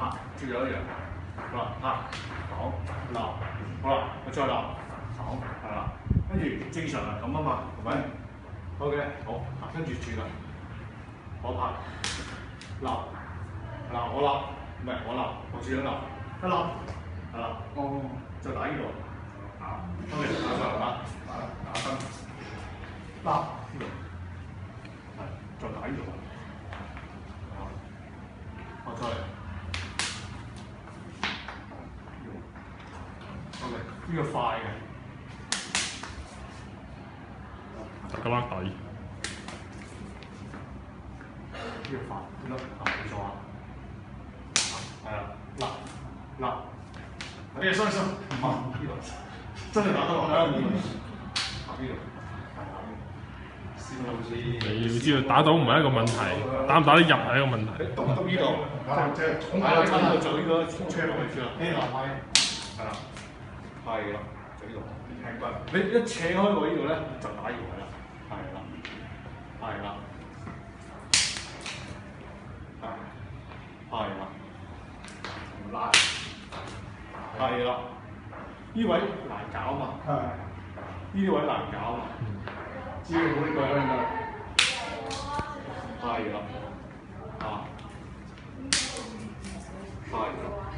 拍，接咗一樣。好啦，拍，擋，立，好啦，我再立，擋，係啦。跟住正常係咁啊嘛，係咪 ？OK， 好，跟住轉啦，我拍，立，嗱我立，唔係我立，我轉咗立，一立，係啦，哦，就打呢度，啊 ，OK， 打上嚟啦，打分，立呢度，係，再打呢度，啊，我再嚟。OK， 呢個快嘅， 咁樣底。 呢個快，得冇錯啊，係啦，嗱，你收收，唔係呢度，真係打得落啦，呢度， 你要知道打到唔係一個問題，打唔打得入係一個問題。 篤呢度，即係捅下呢度就呢個車落去先啦，係啦，係啦，就呢度，平均，你一扯開我呢度咧，就打呢個位啦，係啦，係啦。係啦，拉，係啦，呢位難搞啊嘛，呢啲位難搞啊嘛，只要冇呢個咧，係啦，啊，係啦。